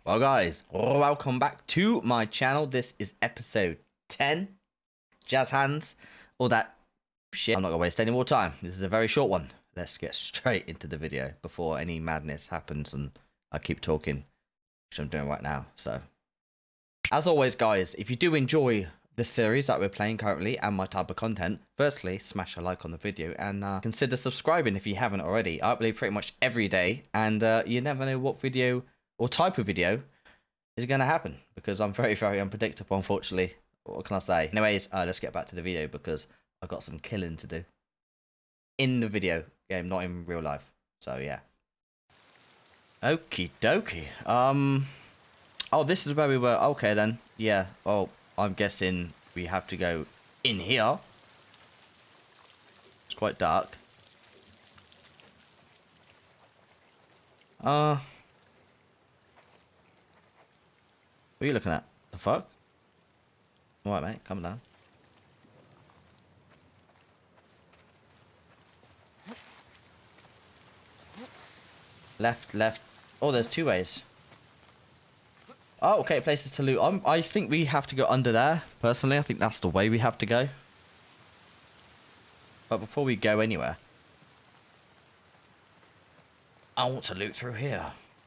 Well, guys, welcome back to my channel. This is episode 10. Jazz hands, all that shit. I'm not gonna waste any more time. This is a very short one. Let's get straight into the video before any madness happens and I keep talking, which I'm doing right now. So, as always, guys, if you do enjoy the series that we're playing currently and my type of content, firstly, smash a like on the video and consider subscribing if you haven't already. I upload pretty much every day, and you never know what video or type of video is going to happen because I'm very, very unpredictable, unfortunately. What can I say? Anyways, let's get back to the video because I've got some killing to do in the video game, not in real life. So, yeah. Okie dokie. Oh, this is where we were. Okay, then. Yeah. Oh, I'm guessing we have to go in here. It's quite dark. What are you looking at? The fuck? Alright, mate. Come down. Left, left. Oh, there's two ways. Oh, okay. Places to loot. I think we have to go under there. Personally, I think that's the way we have to go. But before we go anywhere, I want to loot through here.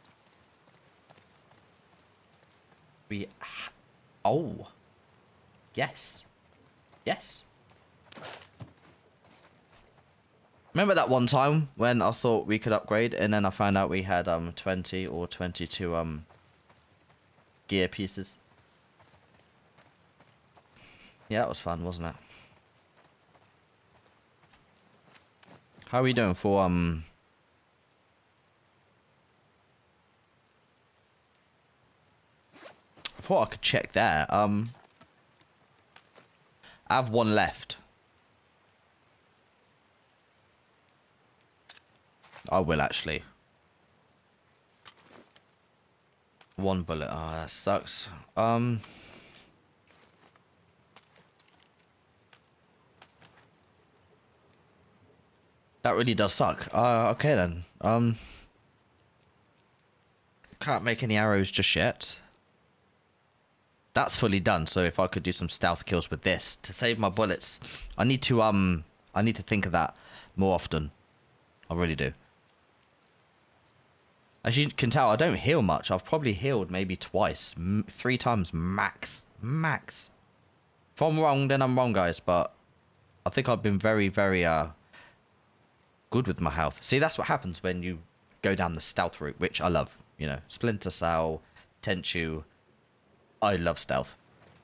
Oh. Yes. Yes. Remember that one time when I thought we could upgrade and then I found out we had 20 or 22 gear pieces? Yeah, that was fun, wasn't it? How are we doing for I thought I could check there. I have one left. I will actually. One bullet. Oh, that sucks. That really does suck. Okay then. Can't make any arrows just yet. That's fully done, so if I could do some stealth kills with this to save my bullets, I need to think of that more often. I really do. As you can tell, I don't heal much. I've probably healed maybe twice, 3 times max. Max. If I'm wrong, then I'm wrong, guys, but I think I've been very, very good with my health. See, that's what happens when you go down the stealth route, which I love. You know, Splinter Cell, Tenchu. I love stealth.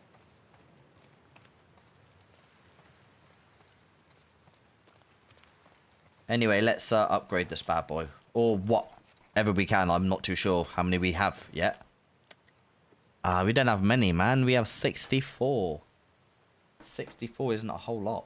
Anyway, let's upgrade this bad boy. Or whatever we can. I'm not too sure how many we have yet. We don't have many, man. We have 64. 64 isn't a whole lot.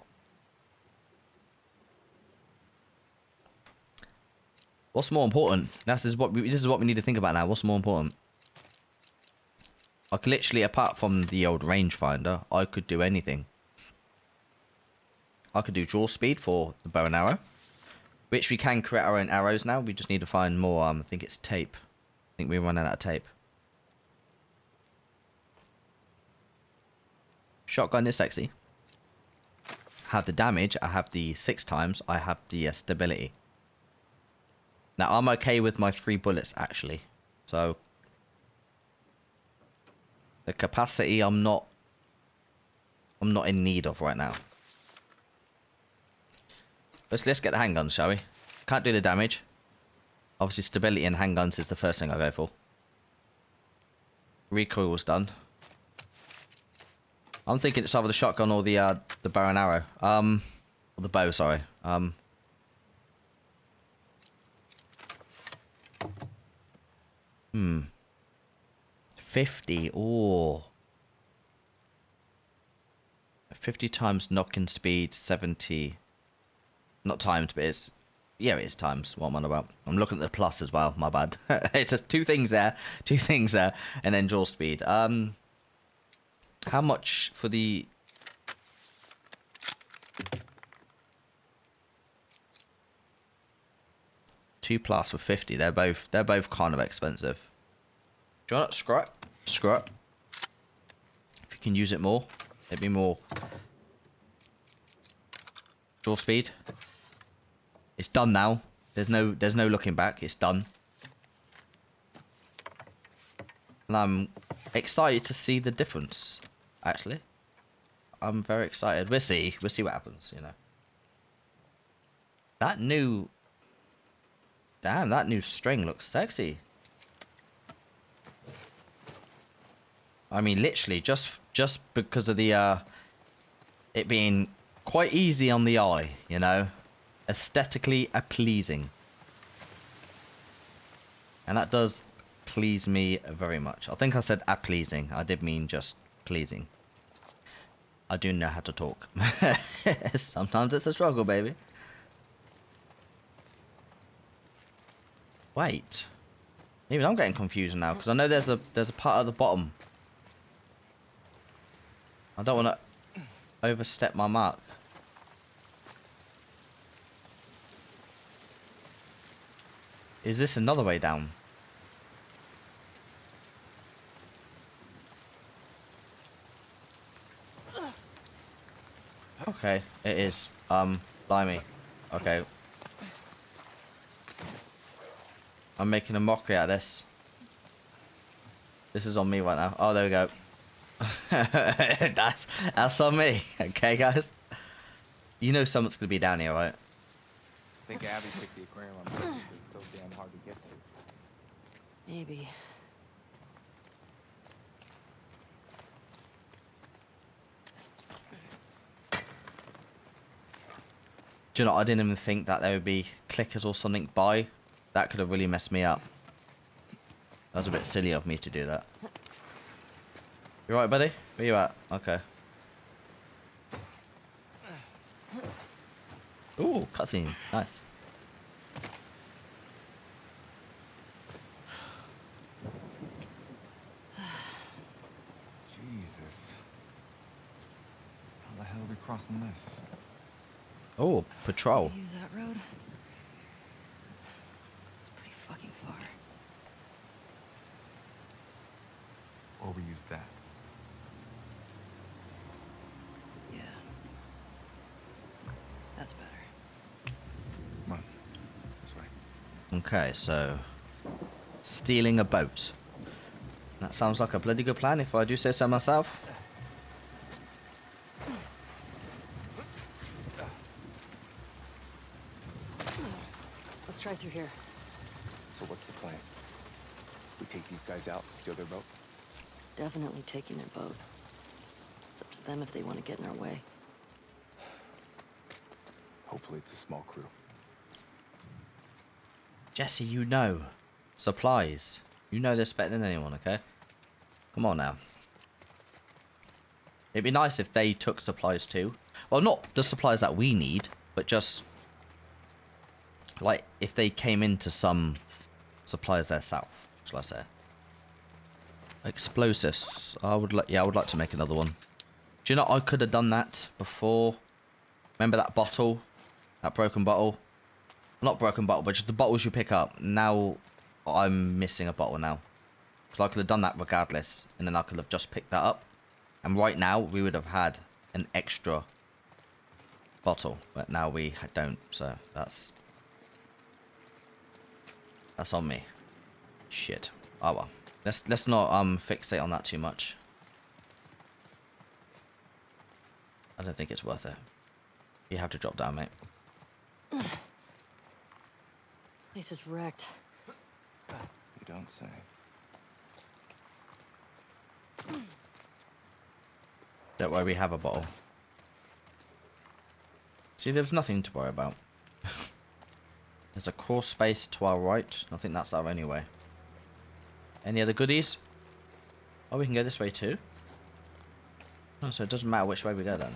What's more important? This is what we need to think about now. What's more important? I could literally, apart from the old rangefinder, I could do anything. I could do draw speed for the bow and arrow, which we can create our own arrows now. We just need to find more. I think it's tape. I think we're running out of tape. Shotgun is sexy. I have the damage. I have the 6 times. I have the stability. Now I'm okay with my 3 bullets actually. So the capacity I'm not in need of right now. Let's get the handguns, shall we? Can't do the damage. Obviously stability and handguns is the first thing I go for. Recoil's done. I'm thinking it's either the shotgun or the bow and arrow. Or the bow, sorry. 50. Oh. 50 times knock-in speed, 70. Not times, but it's... Yeah, it is times. What am I on about? I'm looking at the plus as well. My bad. It's just 2 things there. 2 things there. And then draw speed. How much for the... 2 plus with 50. They're both kind of expensive. Do you want it? Screw it. Screw it. If you can use it more, it'd be more draw speed. It's done now. There's no looking back. It's done. And I'm excited to see the difference. Actually, I'm very excited. We'll see. We'll see what happens. You know. That new. Damn, that new string looks sexy. I mean, literally, just because of the it being quite easy on the eye, you know, aesthetically pleasing, and that does please me very much. I think I said pleasing. I did mean just pleasing. I do know how to talk. Sometimes it's a struggle, baby. Wait, even I'm getting confused now because I know there's a part at the bottom. I don't want to overstep my mark. Is this another way down? Okay, it is. Blimey. Okay. I'm making a mockery out of this. This is on me right now. Oh, there we go. that's on me. Okay, guys. You know someone's gonna be down here, right? I think Abby picked the aquarium on purpose. It's so damn hard to get to. Maybe. Do you know, I didn't even think that there would be clickers or something by. That could have really messed me up. That was a bit silly of me to do that. You right, buddy? Where you at? Okay. Ooh, cutscene. Nice. Jesus. How the hell are we crossing this? Oh, patrol. Use that road. It's pretty fucking far. Or we use that. Yeah. That's better. Come on. This way. Okay, so stealing a boat. That sounds like a bloody good plan if I do say so myself. Let's try through here. So what's the plan? We take these guys out, steal their boat? Definitely taking their boat. It's up to them if they want to get in our way. Hopefully it's a small crew. Jesse, you know. Supplies. You know this better than anyone, okay? Come on now. It'd be nice if they took supplies too. Well, not the supplies that we need, but just like if they came into some supplies there south, shall I say? Explosives. I would like to make another one. Do you know I could have done that before? Remember that bottle? That broken bottle? Not broken bottle, but just the bottles you pick up. Now I'm missing a bottle now. Because I could have done that regardless. And then I could have just picked that up. And right now we would have had an extra bottle. But now we don't. So that's on me. Shit. Oh well. Let's not fixate on that too much. I don't think it's worth it. You have to drop down, mate. Place is wrecked. You don't say. Don't worry, we have a bottle. See, there's nothing to worry about. There's a crawl space to our right. I think that's our only way. Any other goodies? Oh, we can go this way too. Oh, so it doesn't matter which way we go then.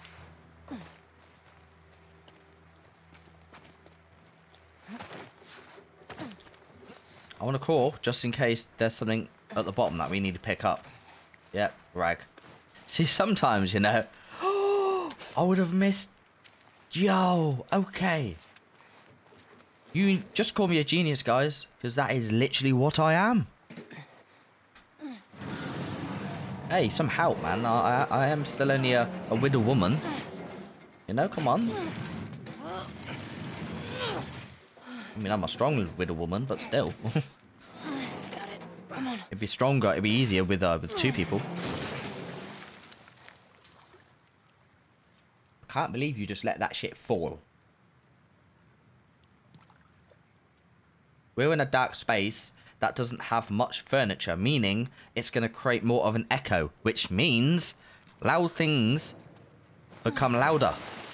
I want to crawl just in case there's something at the bottom that we need to pick up. Yep, rag. See, sometimes, you know, I would have missed. Yo, okay. You just call me a genius, guys, because that is literally what I am. Hey, some help, man. I am still only a widow woman. You know, come on. I mean, I'm a strong widow woman, but still. Got it. Come on. It'd be stronger. It'd be easier with two people. I can't believe you just let that shit fall. We're in a dark space that doesn't have much furniture, meaning it's going to create more of an echo, which means loud things become louder.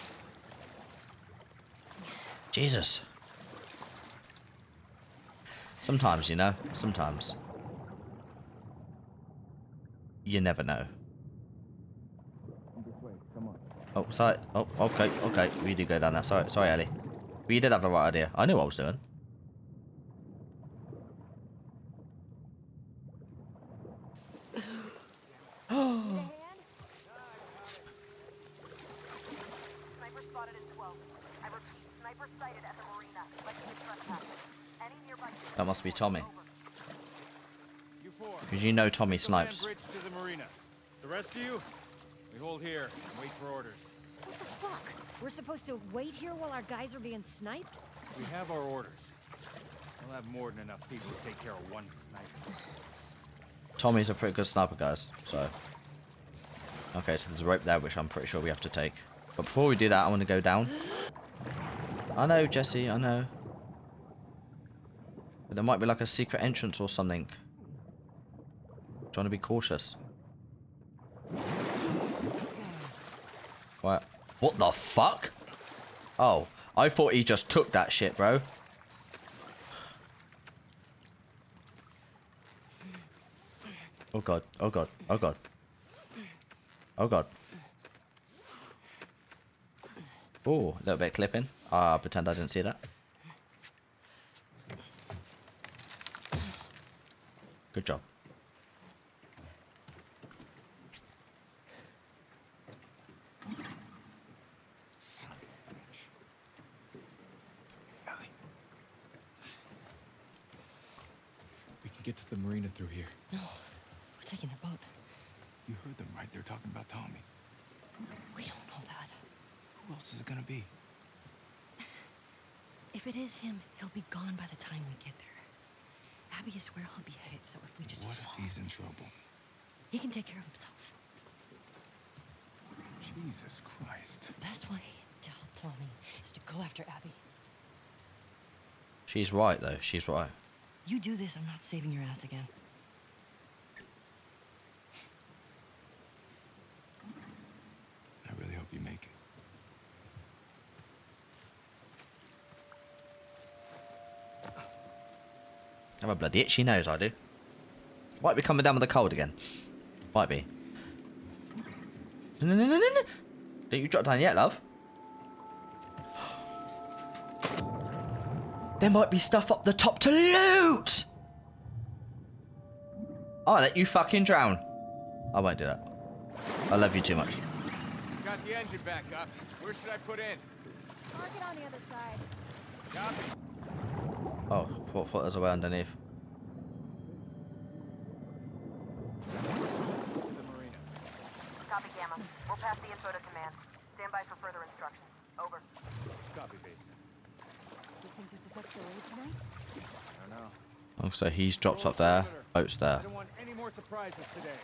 Jesus. Sometimes, you know, sometimes. You never know. Oh, sorry. Oh, okay, okay. We do go down there. Sorry, Ellie. But you did have the right idea. I knew what I was doing. Sniper spotted in 12. I repeat, sniper sighted at the marina. Let's get trespassing. Any nearby... That must be Tommy. You four. Because you know Tommy snipes. Bridge to the marina. The rest of you, we hold here and wait for orders. What the fuck? We're supposed to wait here while our guys are being sniped? We have our orders. We'll have more than enough people to take care of one sniper. Tommy's a pretty good sniper, guys. So, okay, so there's a rope there, which I'm pretty sure we have to take. But before we do that, I want to go down. I know, Jesse, I know. But there might be like a secret entrance or something. Trying to be cautious. What? What the fuck? Oh, I thought he just took that shit, bro. Oh god, oh god, oh god. Oh god. Oh, a little bit of clipping. Ah, pretend I didn't see that. Good job. Son of a bitch. Ellie. We can get to the marina through here. No, we're taking a boat. You heard them, right? They're talking about Tommy. We don't know that. Who else is it gonna be? If it is him, he'll be gone by the time we get there. Abby is where he'll be headed, so if we just What fall, if he's in trouble? he can take care of himself. Jesus Christ. The best way to help Tommy is to go after Abby. She's right, though. She's right. You do this, I'm not saving your ass again. I really hope you make it. I have a bloody itchy nose, I do. Might be coming down with the cold again. Might be. No, no, no, no, no. Don't you drop down yet, love? There might be stuff up the top to loot! I'll let you fucking drown. I won't do that. I love you too much. Got the engine back up. Where should I put in? Target on the other side. Copy. Oh, thought there's a way underneath. To the marina. Copy, Gamma. We'll pass the info to command. Stand by for further instructions. Over. Copy, base. You think this affects the raid tonight? I don't know. Oh, so he's dropped up there. Boat's there. I don't want any more surprises today.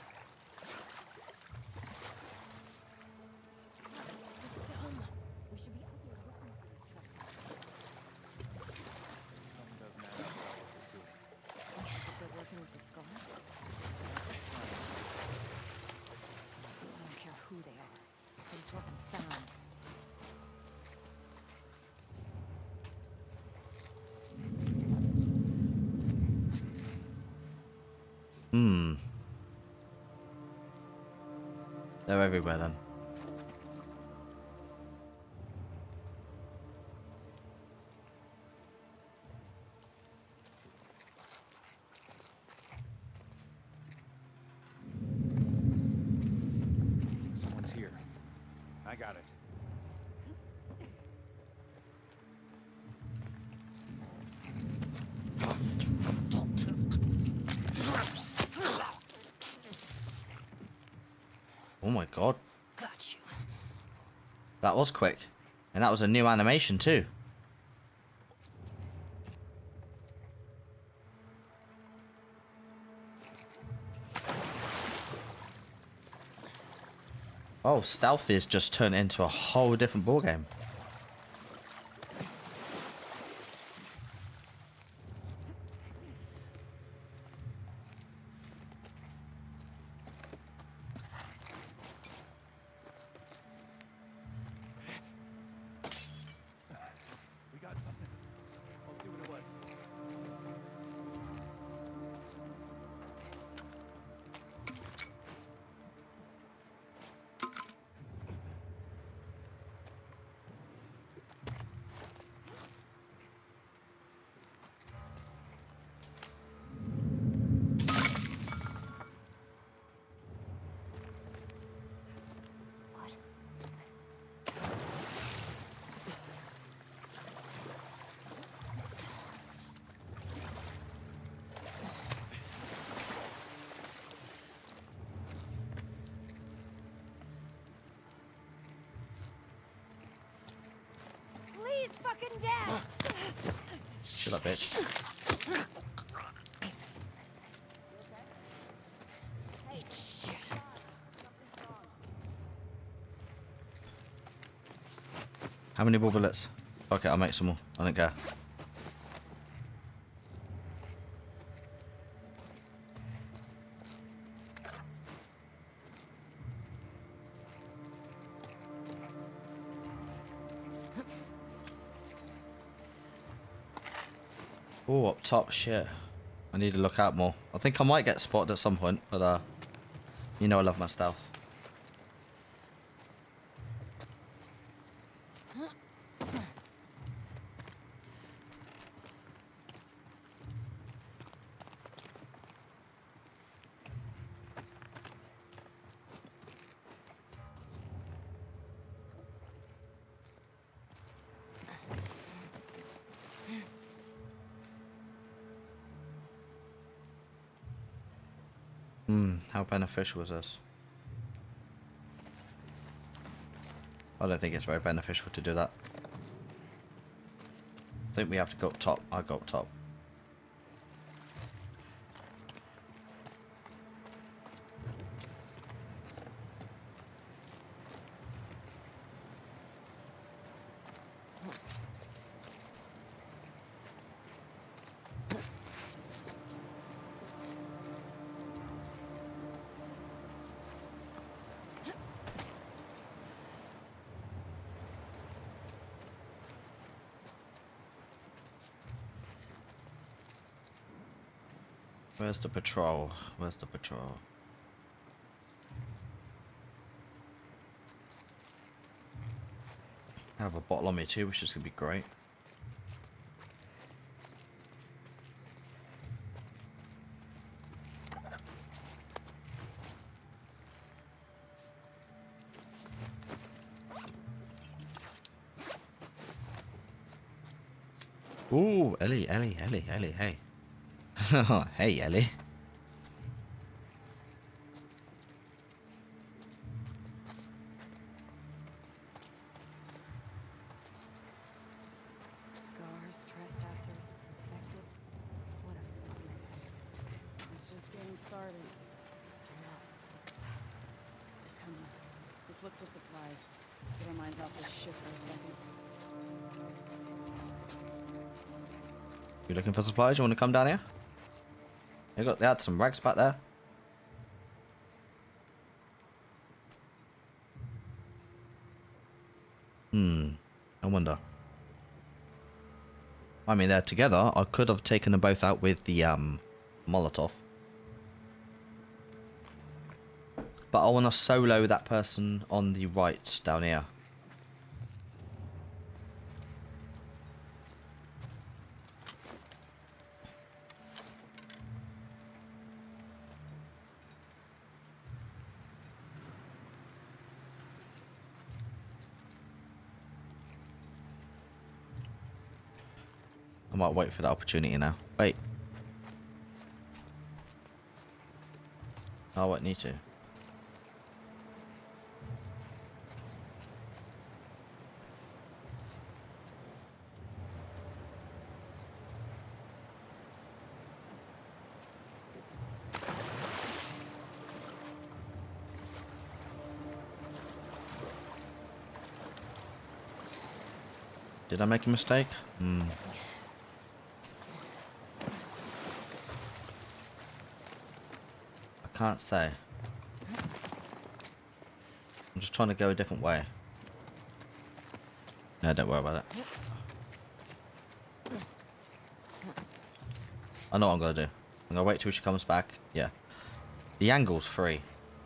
This is dumb. We should be out there looking for these trespassers. Something doesn't add up to what we're doing. If they're working with the scars? I don't care who they are. They just want them found. They're everywhere then. Someone's here. I got it. Oh my god. Got you. That was quick. And that was a new animation too. Oh, stealth is just turned into a whole different ballgame. We got something. I'll see what it was. Please, fucking Dad! Shut up, bitch. Hey, shit. How many more bullets? Okay, I'll make some more. I don't care. Oh, up top, shit. I need to look out more. I think I might get spotted at some point, but you know I love my stealth. How beneficial is this? I don't think it's very beneficial to do that. I think we have to go up top. I go up top. Where's the patrol? Where's the patrol? I have a bottle on me too, which is going to be great. Ooh, Ellie, hey. Hey, Ellie. Scars, trespassers, infected. What a fucking... It's just getting started. Come on. Let's look for supplies. Get our minds off this shit for a second. You looking for supplies? You want to come down here? They had some rags back there. I wonder. I mean, they're together. I could have taken them both out with the Molotov. But I want to solo that person on the right down here. I might wait for that opportunity now. Wait. I won't need to. Did I make a mistake? Hmm. I can't say. I'm just trying to go a different way. No, don't worry about it. I know what I'm gonna do. I'm gonna wait till she comes back. Yeah. The angle's free.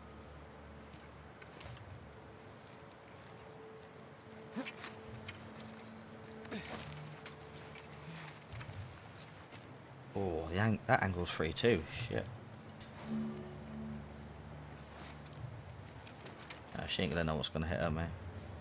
Oh, that angle's free too. Shit. She ain't gonna know what's gonna hit her, mate.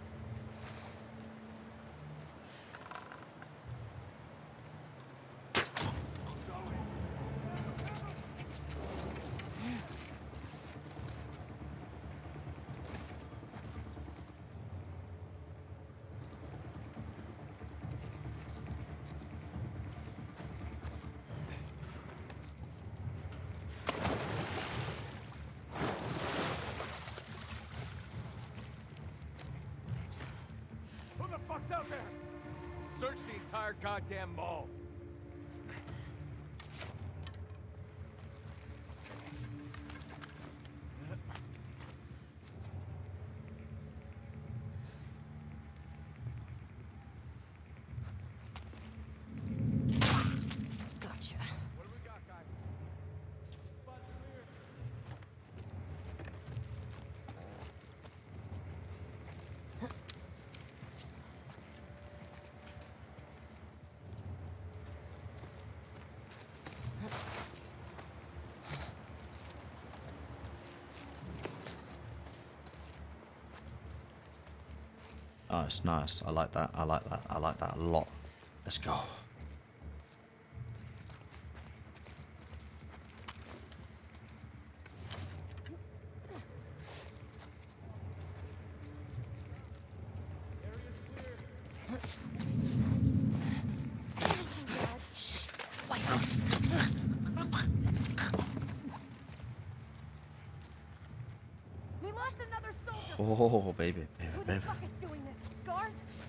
Who the fuck's out there? Search the entire goddamn mall. Gotcha. What do we got, guys? Oh, it's nice. I like that. I like that. I like that a lot. Let's go. We lost another soldier. Oh, baby, baby, Who the baby. fuck is doing this? Guard?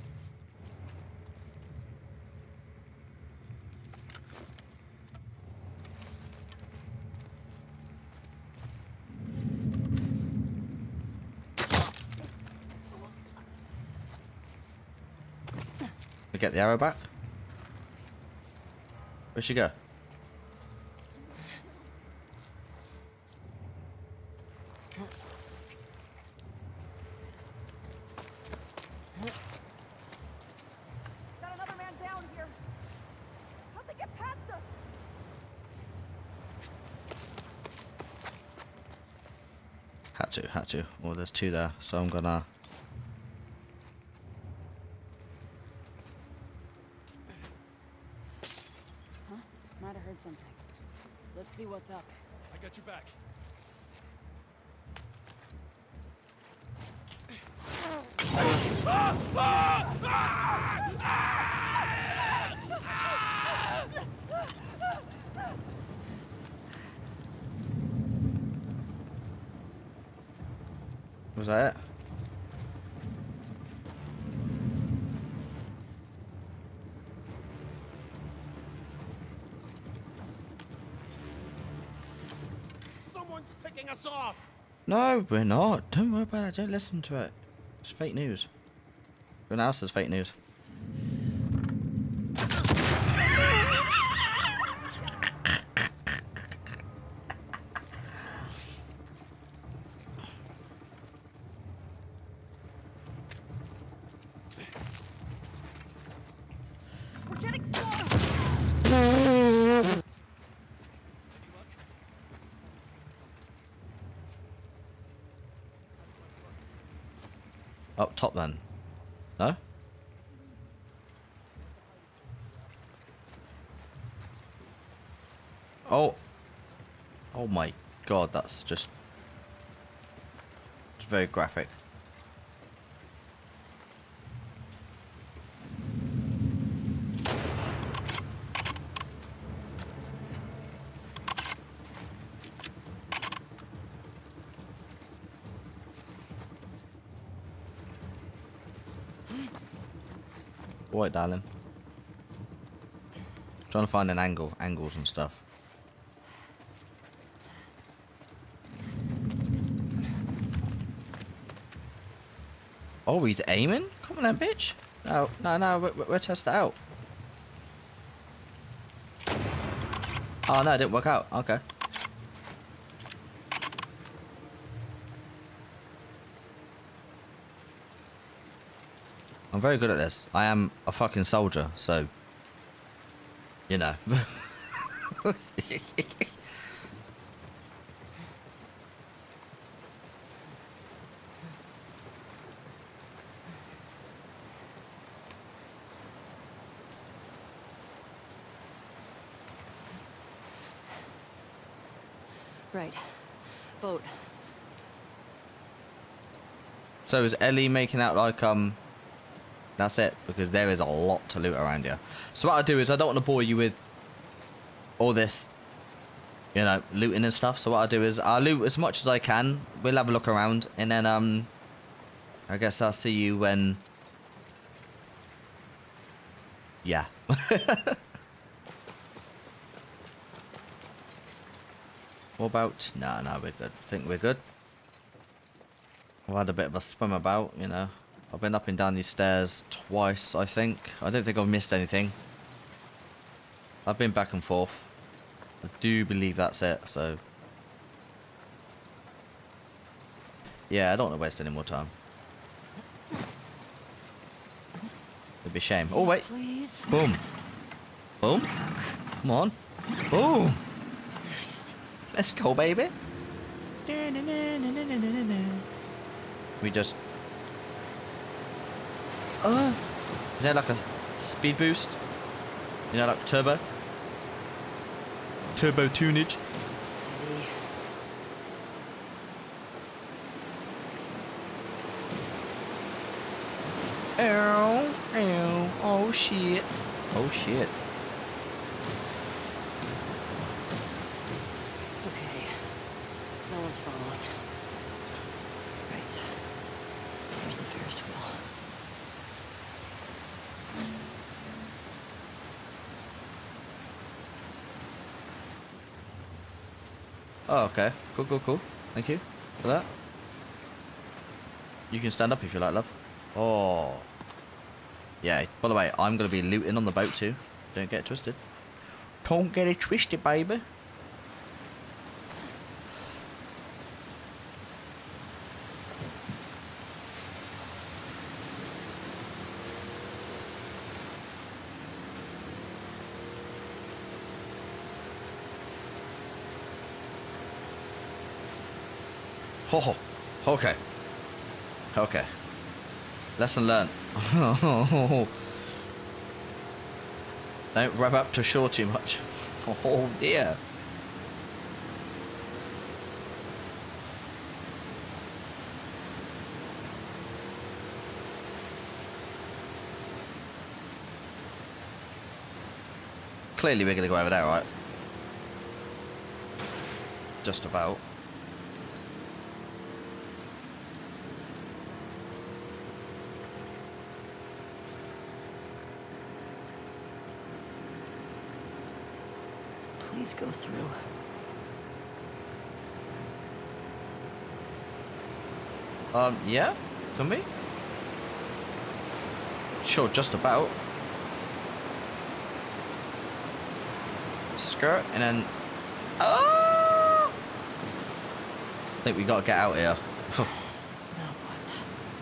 We get the arrow back. Where'd she go? Got another man down here. How'd they get past us? Had to. Well, there's two there, so I'm gonna. Huh? Might have heard something. Let's see what's up. I got your back. Was that it? Someone's picking us off. No, we're not. Don't worry about it. Don't listen to it. It's fake news. Everyone else is fake news. We're getting smaller. Up top then. No? Oh. Oh my god, that's just... It's very graphic. Alright, darling. Trying to find an angles and stuff. Oh, he's aiming? Come on then, bitch. No, we'll test it out. Oh, no, it didn't work out. Okay. I'm very good at this. I am a fucking soldier, so... You know. Right. Boat. So is Ellie making out like, that's it? Because there is a lot to loot around here. So what I'll do is, I don't want to bore you with all this, you know, looting and stuff. So what I'll do is, I'll loot as much as I can. We'll have a look around. And then, I guess I'll see you when... Yeah. What about... No, we're good. I think we're good. I've had a bit of a swim about, you know. I've been up and down these stairs twice, I think. I don't think I've missed anything. I've been back and forth. I do believe that's it, so... Yeah, I don't want to waste any more time. It'd be a shame. Oh, wait. Please. Boom. Boom. Come on. Boom. Nice. Let's go, baby. We just... is that like a speed boost? You know, like turbo? Turbo tunage? Steady. Ow, ow, oh shit. Oh shit. Okay. No one's following. Right. There's the Ferris wheel. Oh, okay. Cool. Thank you for that. You can stand up if you like, love. Oh. Yeah, by the way, I'm going to be looting on the boat too. Don't get it twisted. Don't get it twisted, baby. Oh, okay. Okay. Lesson learned. Don't rev up to shore too much. Oh dear. Clearly we're going to go over there, right? Just about. Please go through. Yeah? Can we? Sure, just about. Skirt, and then... Oh! I think we gotta get out here. Now what?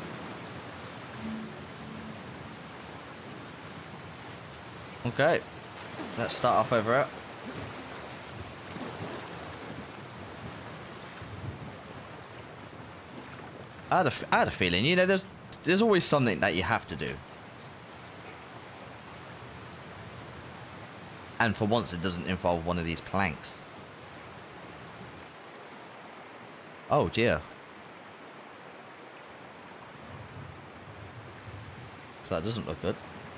Okay. Let's start off over it. I had a feeling, you know, there's always something that you have to do. And for once, it doesn't involve one of these planks. Oh dear. So that doesn't look good.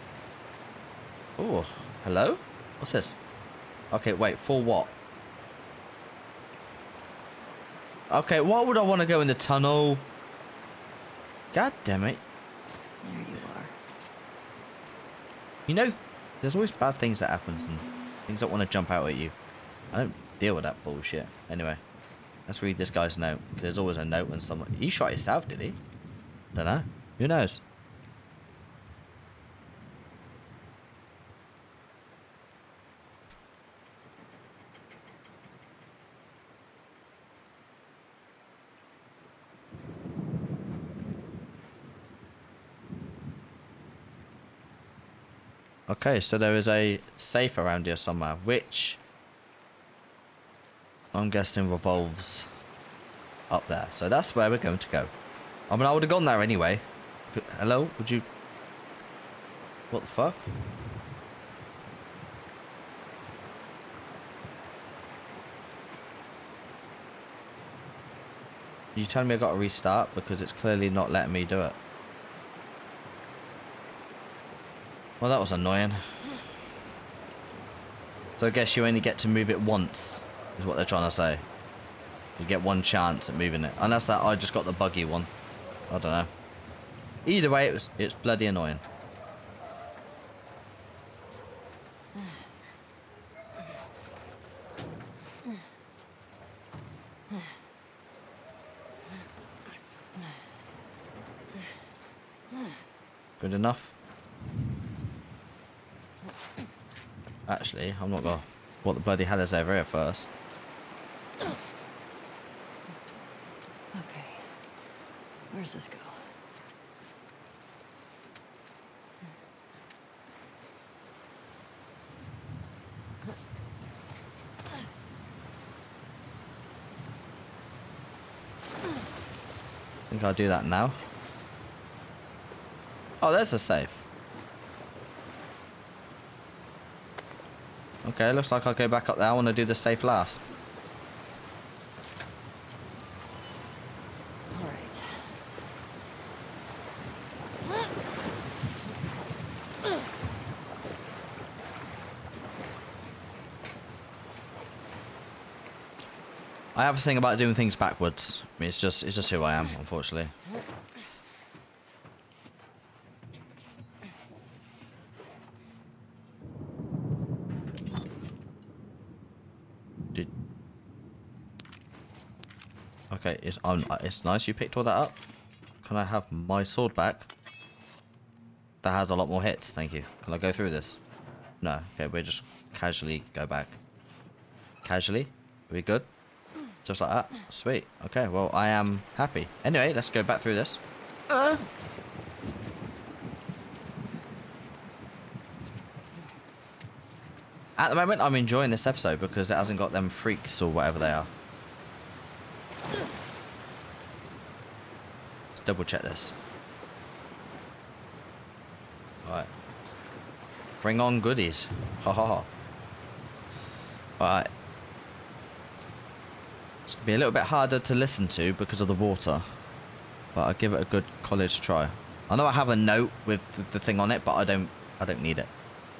Oh, hello? What's this? Okay, wait, for what? Okay, why would I want to go in the tunnel? God damn it. There you are. You know, there's always bad things that happens and things that want to jump out at you. I don't deal with that bullshit. Anyway, let's read this guy's note. There's always a note when someone... He shot himself, did he? Don't know. Who knows? Okay, so there is a safe around here somewhere, which I'm guessing revolves up there. So that's where we're going to go. I mean, I would have gone there anyway. Hello? Would you... What the fuck? You telling me I got to restart because it's clearly not letting me do it? Well, that was annoying. So I guess you only get to move it once, is what they're trying to say. You get one chance at moving it. Unless that I just got the buggy one. I don't know. Either way, it's bloody annoying. Good enough. Actually, I'm not gonna... What the bloody hell is over here first? Okay. Where's this go? I think I'll do that now. Oh, there's a safe. Okay, looks like I'll go back up there. I want to do the safe last. All right. I have a thing about doing things backwards. I mean, it's just who I am, unfortunately. Okay, it's nice you picked all that up. Can I have my sword back? That has a lot more hits, thank you. Can I go through this? No. Okay, we'll just casually go back. Casually? Are we good? Just like that? Sweet. Okay, well, I am happy. Anyway, let's go back through this. At the moment, I'm enjoying this episode because it hasn't got them freaks or whatever they are. Let's double check this. Alright. Bring on goodies. Ha ha ha. Alright. It's going to be a little bit harder to listen to because of the water. But I'll give it a good college try. I know I have a note with the thing on it, but I don't need it.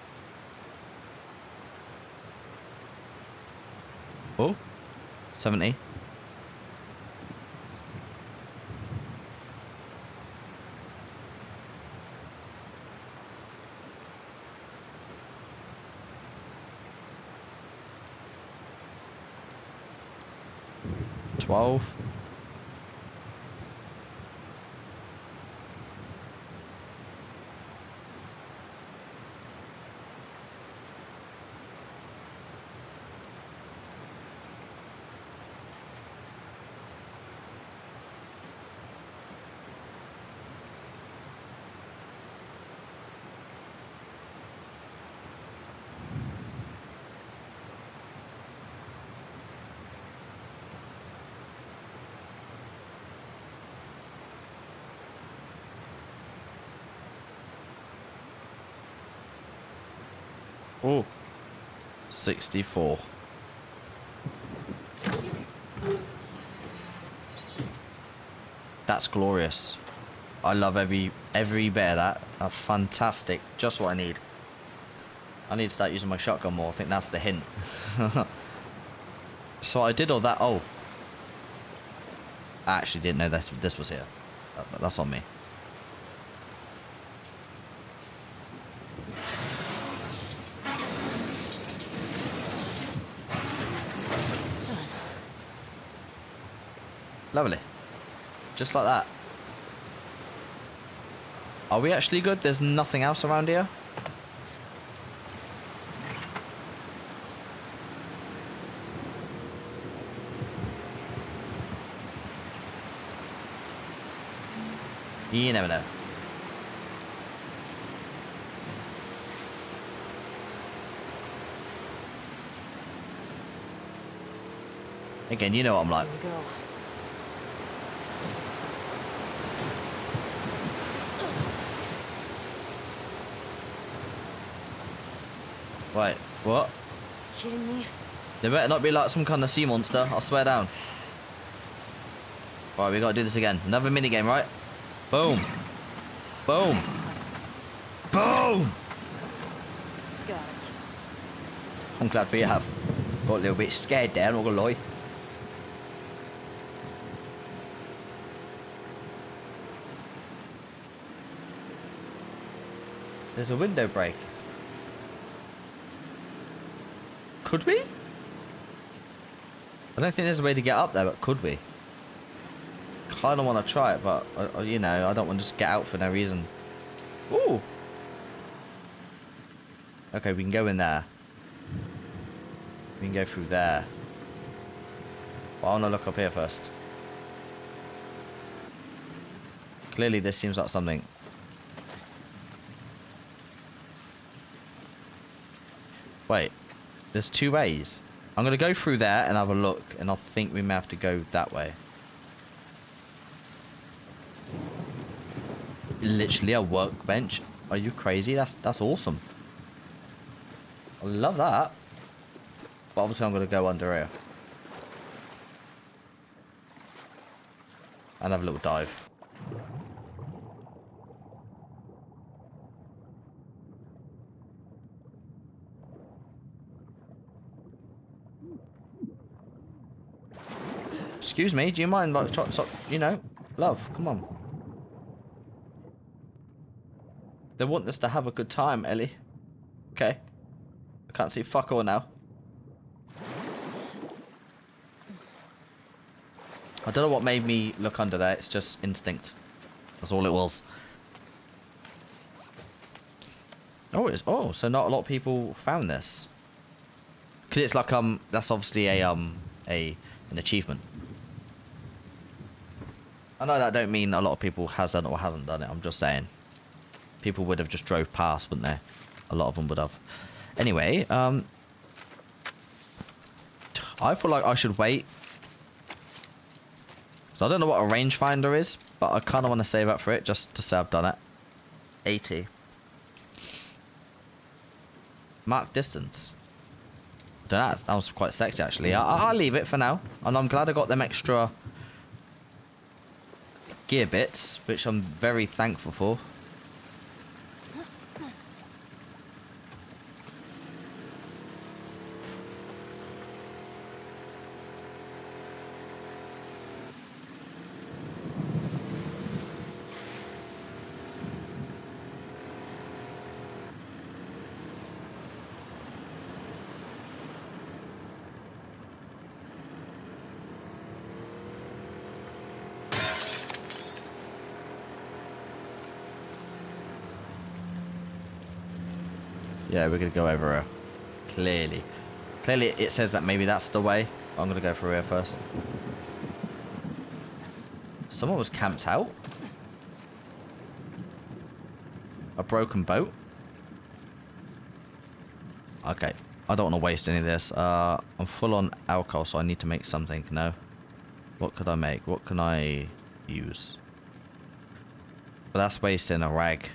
Oh, 70. $12. Oh, 64. Yes. That's glorious. I love every bit of that. That's fantastic. Just what I need. I need to start using my shotgun more. I think that's the hint. So I did all that. Oh, I actually didn't know this was here. That's on me. Lovely. Just like that. Are we actually good? There's nothing else around here? You never know. Again, you know what I'm like. Here we go. Wait, what? Kidding me? There better not be like some kind of sea monster, I swear down. Right, we gotta do this again. Another minigame, right? Boom. Boom. Boom! Got it. I'm glad we have. Got a little bit scared there, I'm not gonna lie. There's a window break. Could we? I don't think there's a way to get up there, but could we? Kind of want to try it, but you know, I don't want to just get out for no reason. Ooh. Okay, we can go in there. We can go through there. But I want to look up here first. Clearly, this seems like something. Wait, there's two ways. I'm going to go through there and have a look, and I think we may have to go that way. Literally a workbench. Are you crazy? That's awesome. I love that. But obviously I'm going to go under here. And have a little dive. Excuse me, do you mind, like, you know, love, come on. They want us to have a good time, Ellie. Okay. I can't see fuck all now. I don't know what made me look under there, it's just instinct. That's all it was. Oh, so not a lot of people found this. Because it's like, that's obviously an achievement. I know that don't mean a lot of people has done it or hasn't done it. I'm just saying. People would have just drove past, wouldn't they? A lot of them would have. Anyway, I feel like I should wait. So I don't know what a rangefinder is, but I kind of want to save up for it just to say I've done it. 80. Mark distance. Don't know, that was quite sexy actually. I'll leave it for now. And I'm glad I got them extra gear bits, which I'm very thankful for. Yeah, we're going to go over here. Clearly. Clearly it says that maybe that's the way. I'm going to go through here first. Someone was camped out. A broken boat. Okay. I don't want to waste any of this. I'm full on alcohol, so I need to make something. No. What could I make? What can I use? But that's wasting a rag.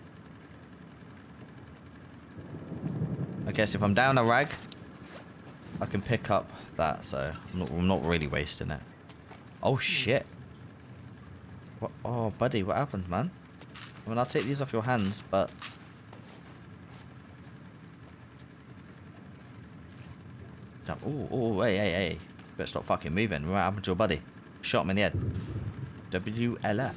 I guess if I'm down a rag, I can pick up that, so I'm not really wasting it. Oh shit. What? Oh buddy, what happened, man? I mean, I'll take these off your hands, but... Oh, hey. Better stop fucking moving. What happened to your buddy? Shot him in the head. WLF.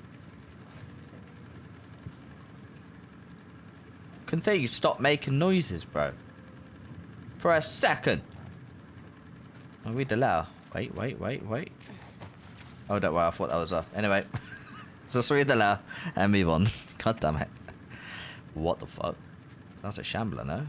Couldn't they you stop making noises, bro? For a second. I'll read the letter. Wait. Oh, don't worry, I thought that was a... Anyway. Just read the letter and move on. God damn it. What the fuck? That's a shambler, no?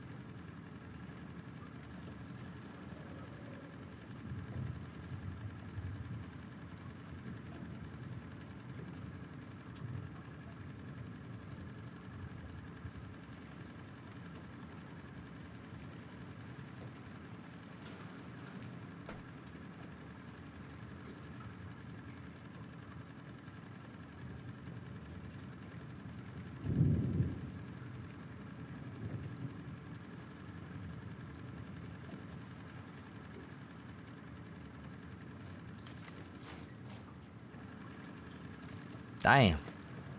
Damn.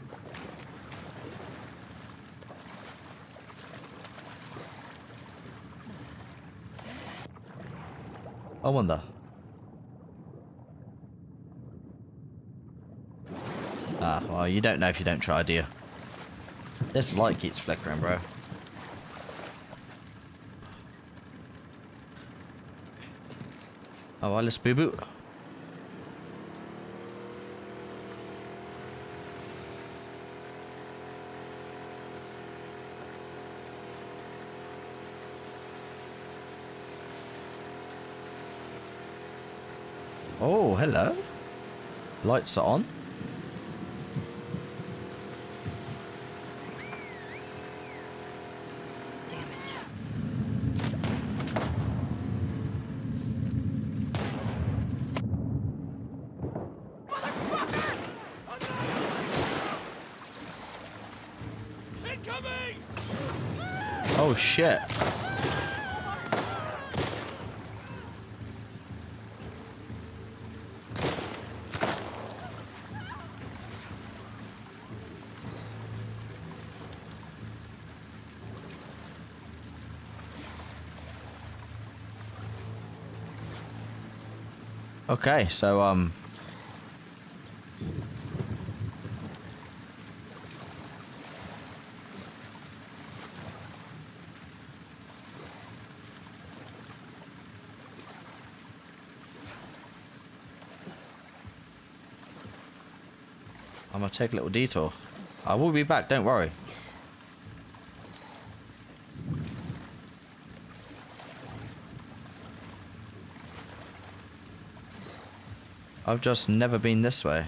I wonder. Ah, well, you don't know if you don't try, do you? This light keeps flickering, bro. Oh, well, let's boo-boo. Oh, hello. Lights are on. Damn it. Incoming! Oh, shit. Okay, so I'm gonna take a little detour. I will be back, don't worry. I've just never been this way.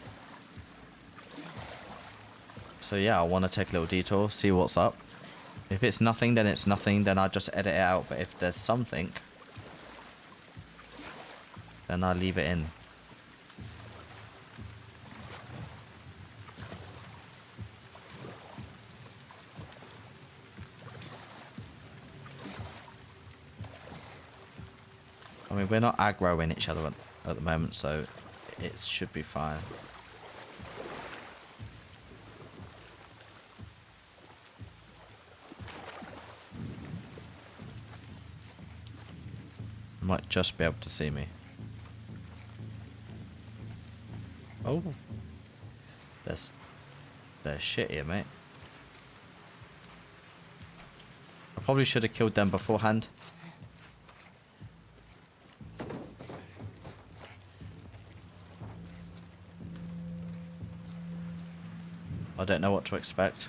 So yeah, I want to take a little detour, see what's up. If it's nothing, then it's nothing, then I just edit it out. But if there's something, then I leave it in. I mean, we're not aggroing each other at the moment, so it should be fine. Might just be able to see me. Oh, there's shit here, mate. I probably should have killed them beforehand. I don't know what to expect.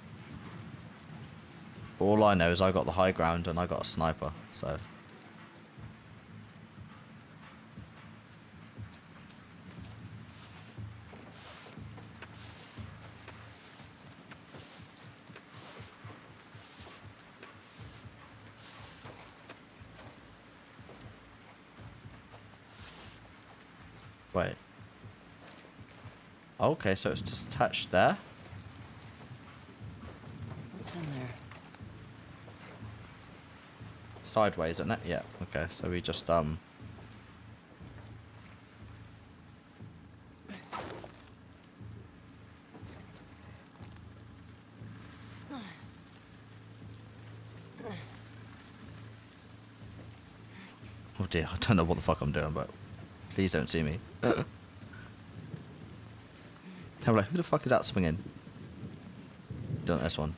All I know is I got the high ground and I got a sniper, so. Wait. Okay, so it's just attached there. What's in there? Sideways, isn't it? Yeah. Okay, so we just Oh dear, I don't know what the fuck I'm doing, but please don't see me. I'm like, who the fuck is that swinging? Don't this one.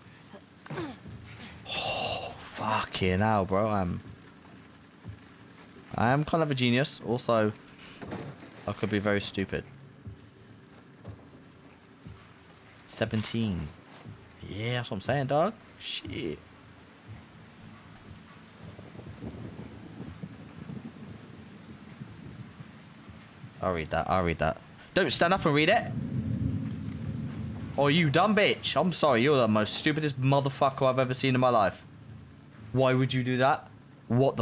Oh, fucking hell, bro. I am kind of a genius. Also, I could be very stupid. 17. Yeah, that's what I'm saying, dog. Shit. I'll read that. I'll read that. Don't stand up and read it. Oh, you dumb bitch. I'm sorry. You're the most stupidest motherfucker I've ever seen in my life. Why would you do that? What the...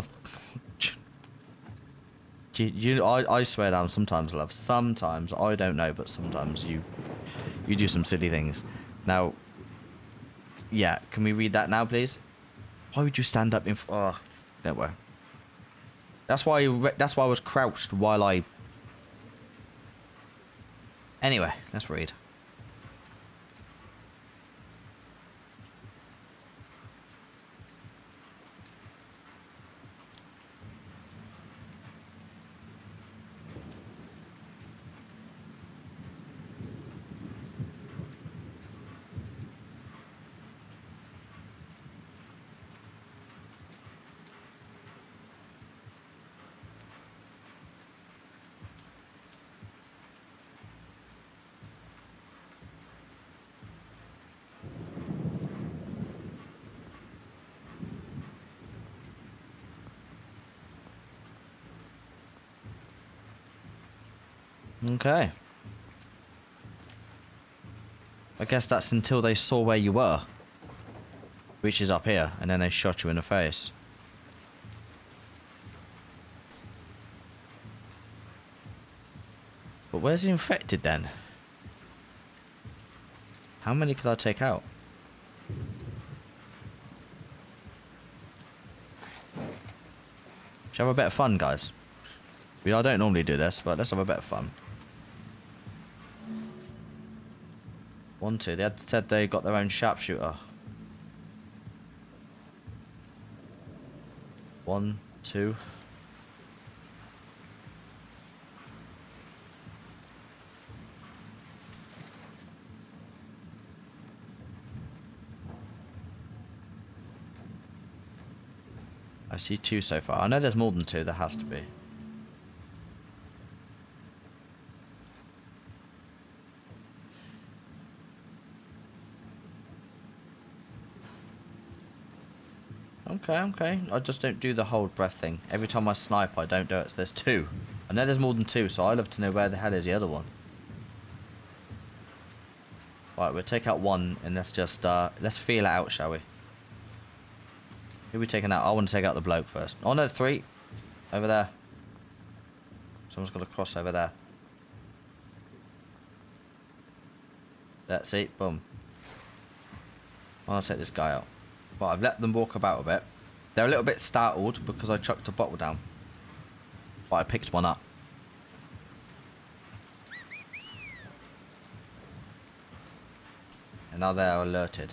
I swear down sometimes, love. Sometimes. I don't know, but sometimes you do some silly things. Now... Yeah, can we read that now, please? Why would you stand up in... Oh, don't worry. That's why I was crouched while I... Anyway, let's read. Okay. I guess that's until they saw where you were. Which is up here, and then they shot you in the face. But where's the infected then? How many could I take out? Shall we have a bit of fun, guys? I don't normally do this, but let's have a bit of fun. 1, 2. They had said they got their own sharpshooter. 1, 2. I see 2 so far. I know there's more than 2. There has to be. Okay. I just don't do the hold breath thing. Every time I snipe, I don't do it. So there's 2. I know there's more than 2, so I'd love to know where the hell is the other one. Right, we'll take out 1, and let's just, let's feel it out, shall we? Who are we taking out? I want to take out the bloke first. Oh, no, 3. Over there. Someone's got to cross over there. That's it. Boom. I want to take this guy out. But I've let them walk about a bit. They're a little bit startled because I chucked a bottle down. But I picked one up. And now they're alerted.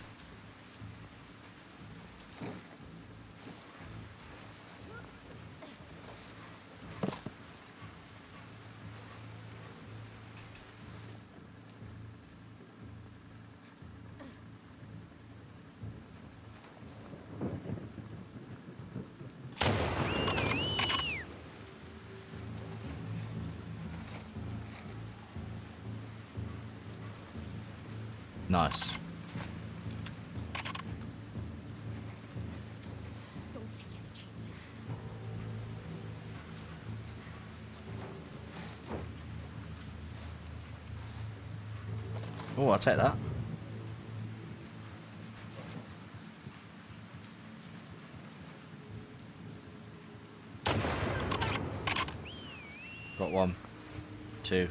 Nice. Don't take any chances. Oh, I'll take that. Got 1, 2.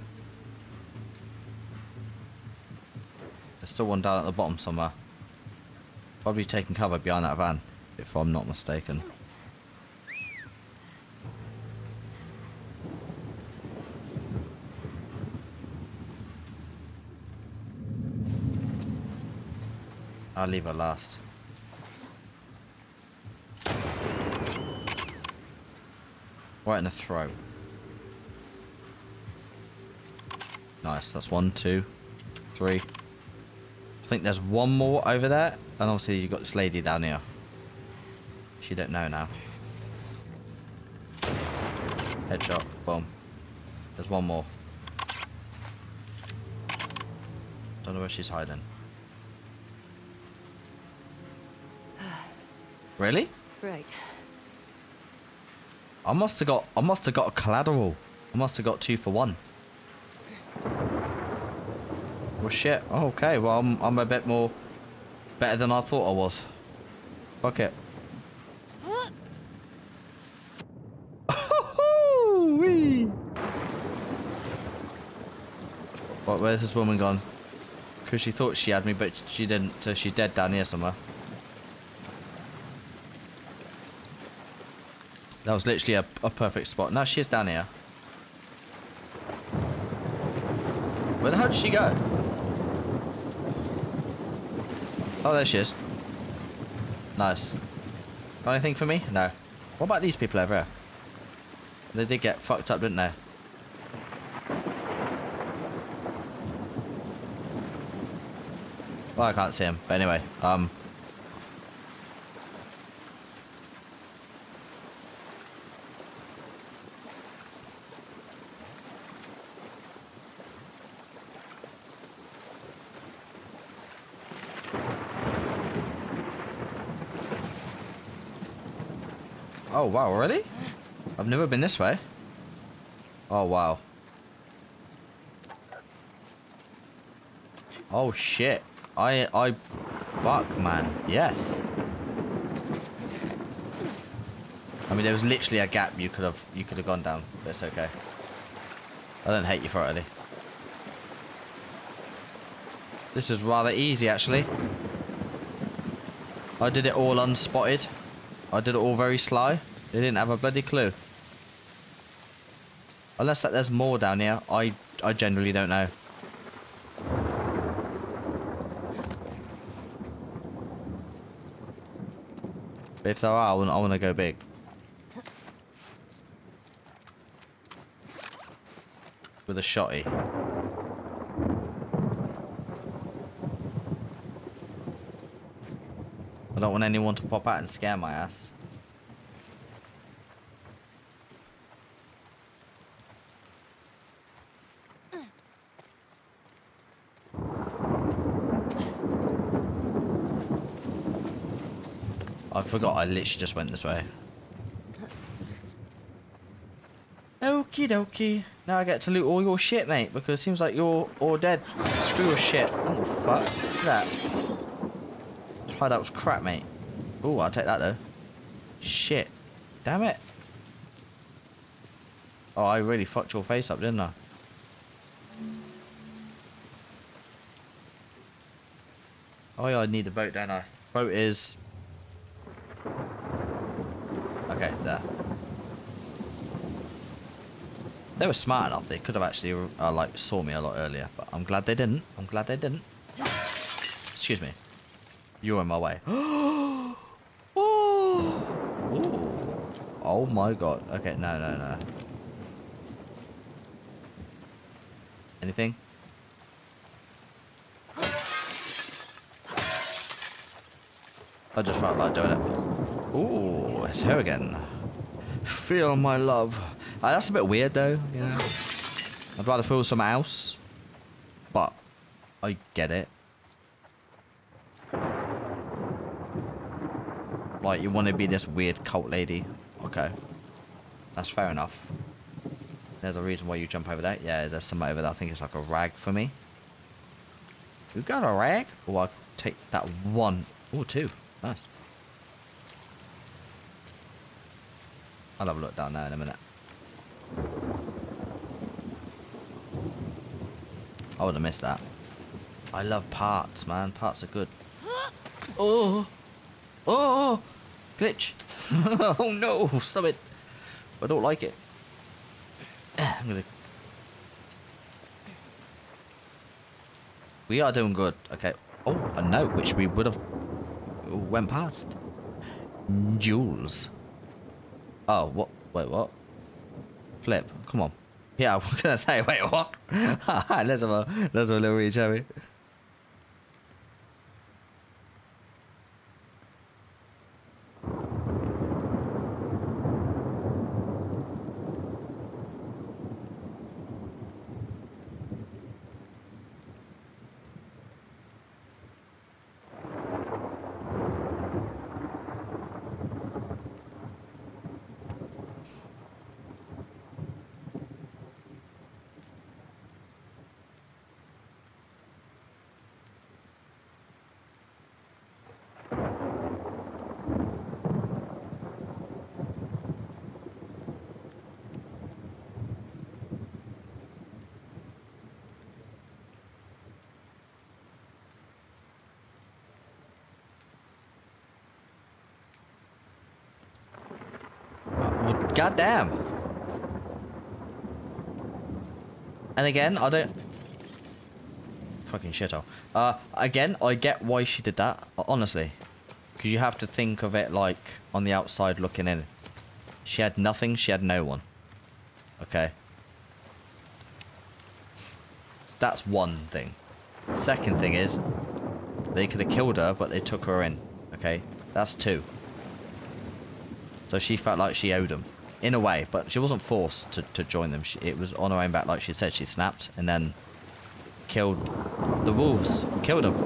There's still 1 down at the bottom somewhere. Probably taking cover behind that van, if I'm not mistaken. I'll leave her last. Right in the throat. Nice, that's 1, 2, 3. I think there's 1 more over there, and obviously you've got this lady down here. She don't know now. Headshot, boom. There's one more. Don't know where she's hiding. Really? Right. I must have got a collateral. I must have got 2 for 1. Well, shit. Oh, okay. Well, I'm a bit more better than I thought I was. Fuck it. Wee. What? Where's this woman gone? Because she thought she had me, but she didn't. So she's dead down here somewhere. That was literally a perfect spot. No, she is down here. Where the hell did she go? Oh, there she is. Nice. Got anything for me? No. What about these people over here? They did get fucked up, didn't they? Well, I can't see him. But anyway, oh, wow, really? I've never been this way. Oh, wow. Oh, shit. Fuck, man. Yes. I mean, there was literally a gap you could have gone down, but it's okay. I don't hate you for it, Eddie. This is rather easy, actually. I did it all unspotted. I did it all very sly. They didn't have a bloody clue. Unless that there's more down here, I generally don't know. But if there are, I want to go big. With a shotty. I don't want anyone to pop out and scare my ass. I forgot I literally just went this way. Okie dokie. Now I get to loot all your shit, mate, because it seems like you're all dead. Screw your shit. Oh, fuck. Look at that. Hideout's crap, mate. Oh, I'll take that, though. Shit. Damn it. Oh, I really fucked your face up, didn't I? Oh, yeah, I need a boat, don't I? Boat is... Okay, there. They were smart enough. They could have actually, like, saw me a lot earlier. But I'm glad they didn't. I'm glad they didn't. Excuse me. You're in my way. Oh. Oh my god. Okay, no. Anything? I just felt like doing it. Ooh, it's her again. Feel my love. That's a bit weird though, you know. I'd rather feel something else. But I get it. Like, you want to be this weird cult lady. Okay. That's fair enough. There's a reason why you jump over there. Yeah, there's somebody over there. I think it's like a rag for me. You got a rag? Oh, I'll take that one. Oh, 2. Nice. I'll have a look down there in a minute. I would have missed that. I love parts, man. Parts are good. Oh! Oh! Glitch! Oh no! Stop it! I don't like it. I'm gonna... We are doing good. Okay. Oh, a note which we would have went past. Jules. Oh, what? Wait, what? Flip. Come on. Yeah, I was gonna say, wait, what? let's have a little read, shall we? Well, goddamn. And again, I don't... Fucking shithole. Again, I get why she did that, honestly. Because you have to think of it like on the outside looking in. She had nothing, she had no one. Okay. That's one thing. Second thing is, they could have killed her, but they took her in. Okay? That's two. So she felt like she owed them. In a way, but she wasn't forced to join them. It was on her own back, like she said. She snapped and then killed the wolves. Killed them.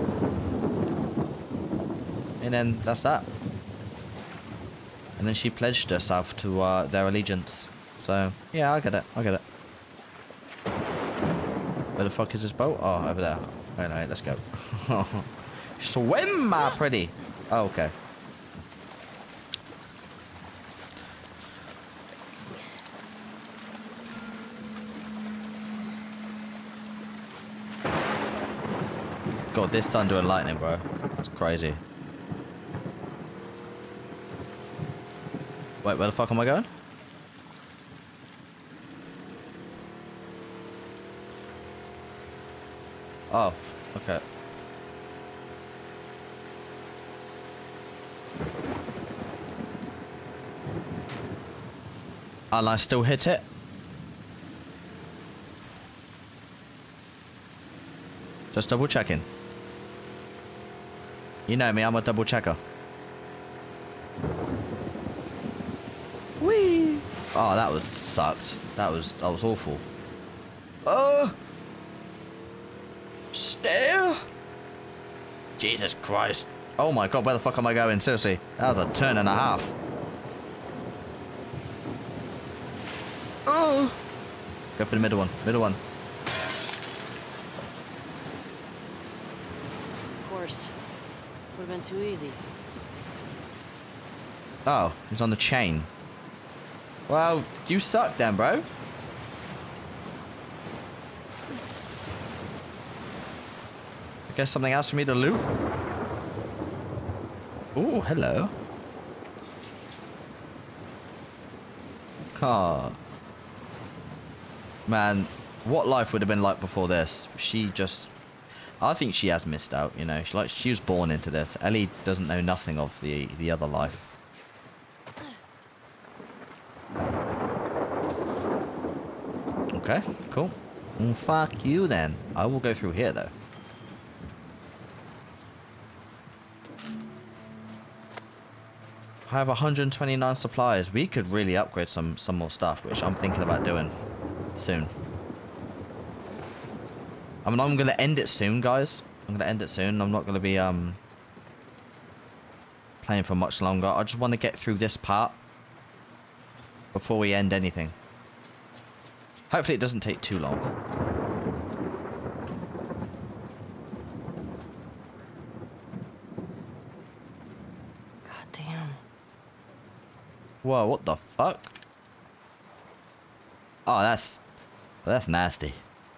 And then that's that. And then she pledged herself to their allegiance. So, yeah, I get it. I get it. Where the fuck is this boat? Oh, over there. Alright, let's go. Swim, my pretty. Oh, okay. God, this thunder and lightning, bro. It's crazy. Wait, where the fuck am I going? Oh, okay. And I still hit it? Just double checking. You know me, I'm a double checker. Whee! Oh, that was sucked. That was awful. Oh! Stare! Jesus Christ. Oh my god, where the fuck am I going? Seriously, that was a turn and a half. Oh! Go for the middle one. Middle one. Of course. Would have been too easy. Oh, he's on the chain. Well, you suck then, bro. I guess something else for me to loot. Oh, hello. Oh. Man, what life would have been like before this? She just... I think she has missed out, you know. She was born into this. Ellie doesn't know nothing of the other life. Okay, cool. Well, fuck you then. I will go through here though. I have 129 supplies. We could really upgrade some more stuff, which I'm thinking about doing soon. I mean, I'm going to end it soon, guys. I'm going to end it soon. I'm not going to be playing for much longer. I just want to get through this part before we end anything. Hopefully it doesn't take too long. God damn. Whoa, what the fuck? Oh, that's nasty.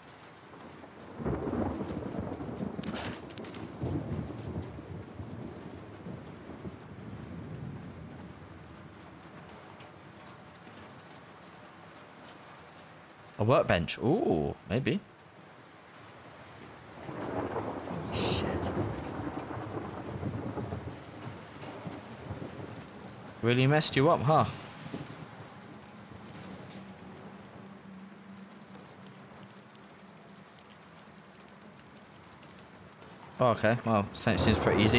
A workbench. Ooh, maybe. Oh, shit. Really messed you up, huh? Oh, okay, well, seems pretty easy.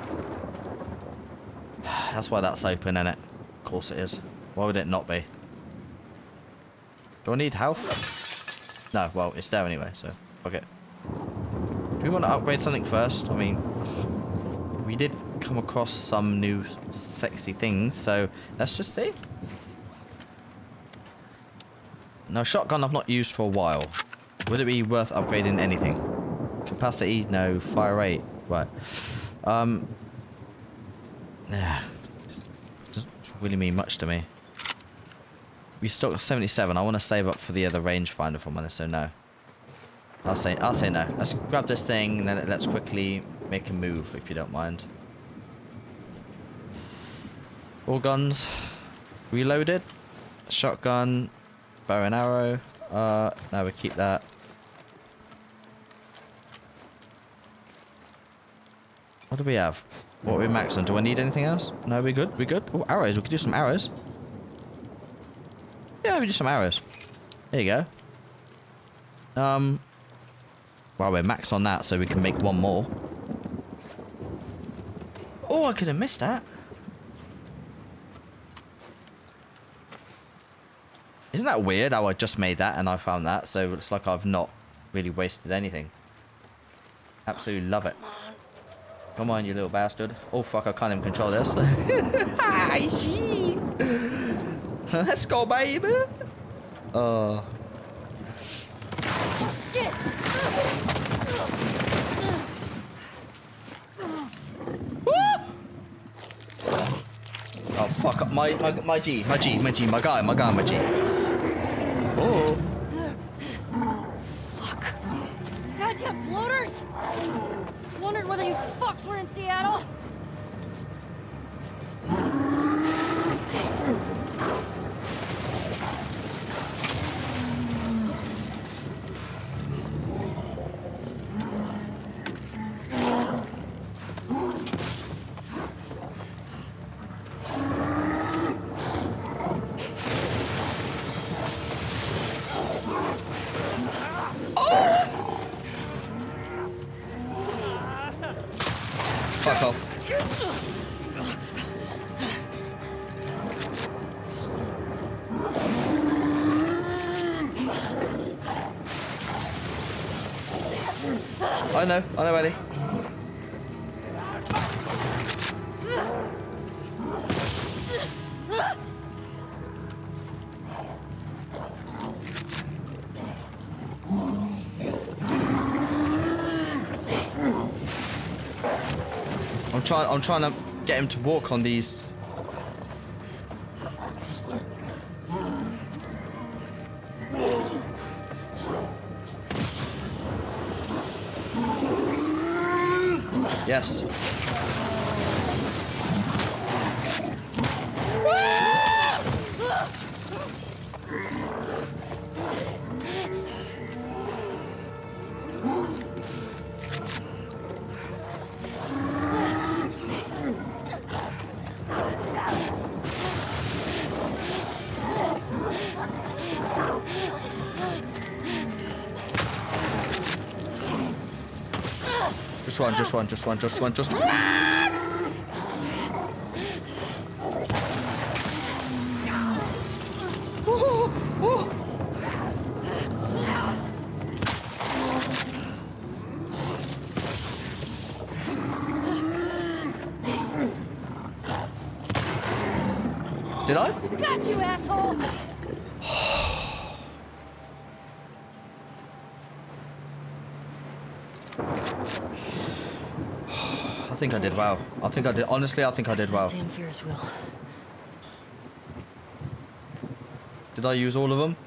That's why that's open, innit? Of course it is. Why would it not be? Do I need health? No, well, it's there anyway, so okay. Do we want to upgrade something first? I mean, we did come across some new sexy things, so let's just see. No, shotgun I've not used for a while. Would it be worth upgrading anything? Capacity? No. Fire rate? Right. Yeah. Doesn't really mean much to me. We stocked 77. I want to save up for the other rangefinder for money, so no. I'll say no. Let's grab this thing and then let's quickly make a move, if you don't mind. All guns reloaded. Shotgun, bow and arrow. Now we keep that. What do we have? What are we maxed on? Do I need anything else? No, we good? We good? Oh, arrows. We could do some arrows. Yeah, we do some arrows. There you go. Well, we're maxed on that, so we can make one more. Oh, I could have missed that. Isn't that weird how I just made that and I found that? So it's like I've not really wasted anything. Absolutely love it. Come on, you little bastard. Oh, fuck, I can't even control this. Let's go, baby. Oh. Shit! Oh, fuck. My G. My guy. Oh. Fuck. Goddamn floaters! Wondered whether you fucks were in Seattle. Fuck off. I know, Ellie. I'm trying to get him to walk on these. Yes. Just run. Did I? Got you, asshole! I think I did well. I think I did. Honestly, I think I did well. Damn Ferris wheel. Did I use all of them?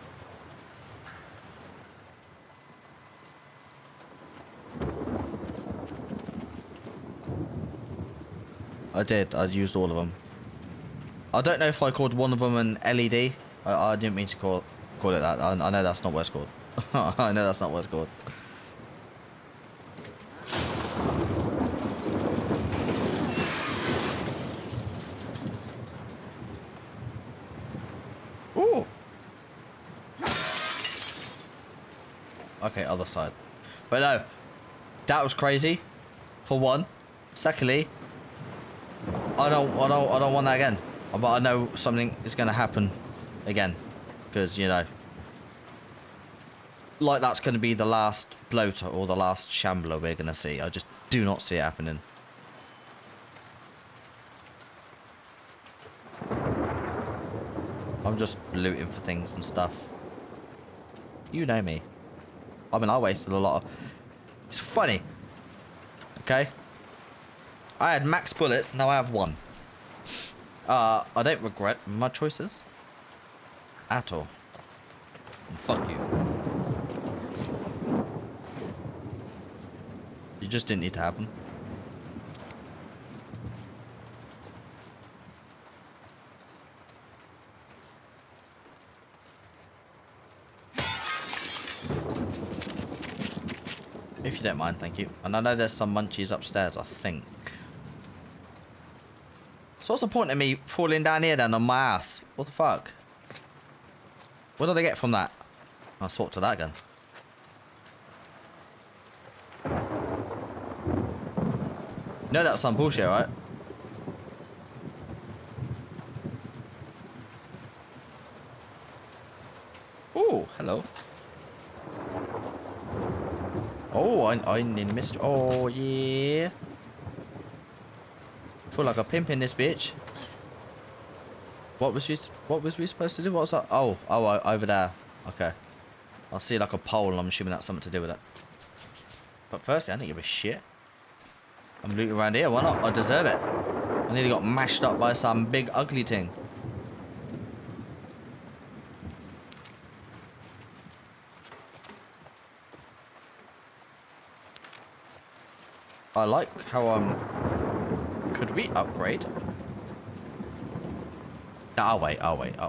I did. I used all of them. I don't know if I called one of them an LED. I didn't mean to call it that. I know that's not what it's called. I know that's not what it's called. Ooh. Okay, other side. But no, that was crazy. For one. Secondly, I don't want that again. But I know something is going to happen again, because you know, like that's going to be the last bloater or the last shambler we're going to see. I just do not see it happening. I'm just looting for things and stuff. You know me. I mean, I wasted a lot of... It's funny. Okay? I had max bullets, now I have one. I don't regret my choices. At all. And fuck you. You just didn't need to happen. If you don't mind, thank you. And I know there's some munchies upstairs, I think. So what's the point of me falling down here then on my ass? What the fuck? What did I get from that? I'll sort to that gun. No, that was some bullshit, right? Oh, hello. Oh, I nearly missed. Oh, yeah. Feel like a pimp in this bitch. What was we supposed to do? What was that? Oh, over there. Okay. I see like a pole, and I'm assuming that's something to do with it. But firstly, I don't give a shit. I'm looting around here. Why not? I deserve it. I nearly got mashed up by some big ugly thing. I like how could we upgrade? No, I'll wait. I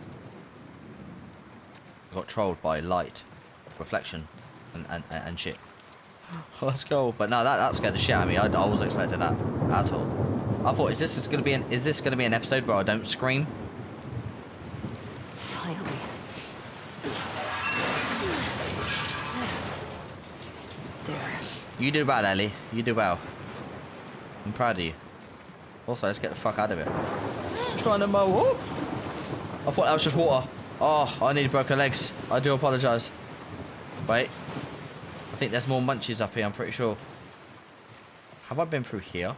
got trolled by light, reflection, and shit. Let's go. But no, that scared the shit out of me. I wasn't expecting that at all. I thought, is this gonna be an episode where I don't scream? Finally. There. You do well, Ellie. You do well. I'm proud of you. Also, let's get the fuck out of it. Trying to mow up. I thought that was just water. Oh, I need broken legs. I do apologise. Wait. I think there's more munchies up here, I'm pretty sure. Have I been through here?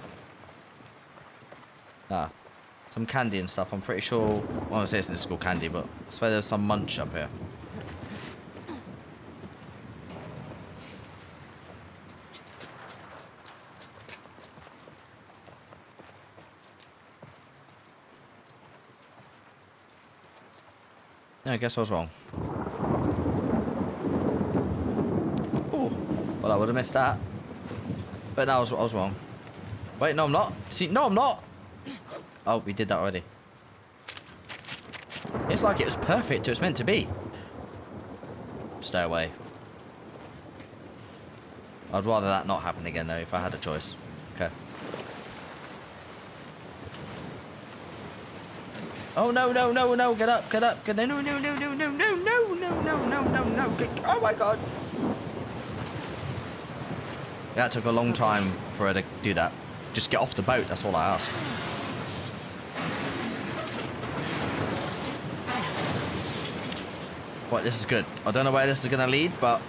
Nah. Some candy and stuff, I'm pretty sure. Well, I say it's in school candy, but I swear there's some munch up here. Yeah, I guess I was wrong. Oh, well, I would have missed that. But no, I was wrong. Wait, no, I'm not. See, no, I'm not. Oh, we did that already. It's like it was perfect. It was meant to be. Stay away. I'd rather that not happen again, though, if I had a choice. Okay. Oh no no no no! Get up! Get up! Get no no no no no no no no no no no no no! Get, oh my god! That took a long time for her to do that. Just get off the boat. That's all I ask. Right, this is good. I don't know where this is gonna lead, but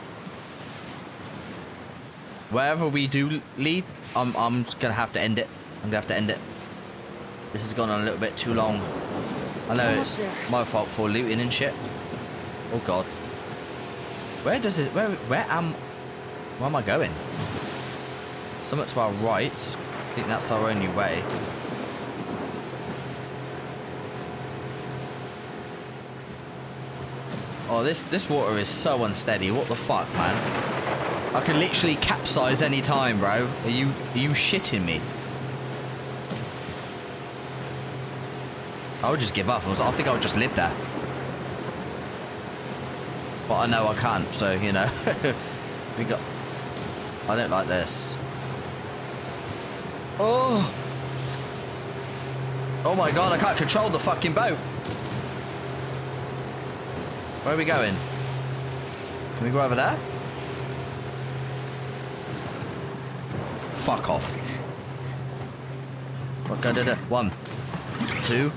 wherever we do lead, I'm gonna have to end it. I'm gonna have to end it. This has gone on a little bit too long. I know it's my fault for looting and shit. Oh god. Where does it? Where am I going? Something to our right. I think that's our only way. Oh, this water is so unsteady. What the fuck, man? I could literally capsize any time, bro. Are you shitting me? I would just give up. I think I would just live there. But I know I can't, so, you know. I don't like this. Oh! Oh my god, I can't control the fucking boat! Where are we going? Can we go over there? Fuck off. What can I do? 1, 2...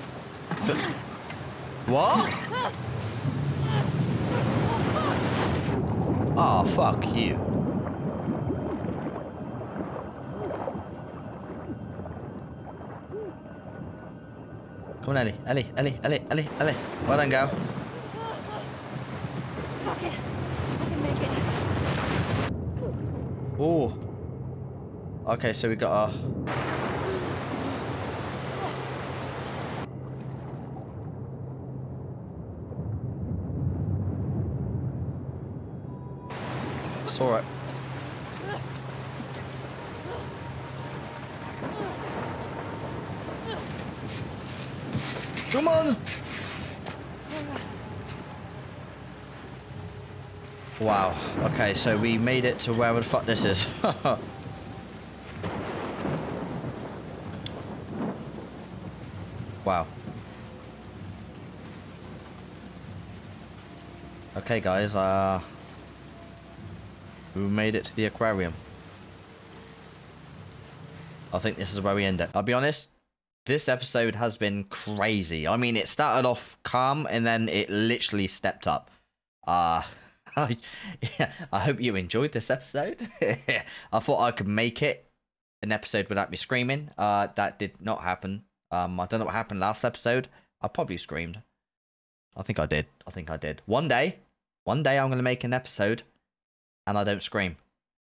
What? Oh, fuck you. Come on, Ellie. Ellie. Well done, girl. Fuck it. I can make it. Oh. Okay, so we got a... Saw it. Come on! Wow. Okay, so we made it to wherever the fuck this is. Wow. Okay, guys, we made it to the aquarium. I think this is where we end it. I'll be honest, this episode has been crazy. I mean, it started off calm and then it literally stepped up. I hope you enjoyed this episode. I thought I could make it an episode without me screaming. That did not happen. I don't know what happened last episode. I probably screamed. I think I did. One day I'm going to make an episode and I don't scream.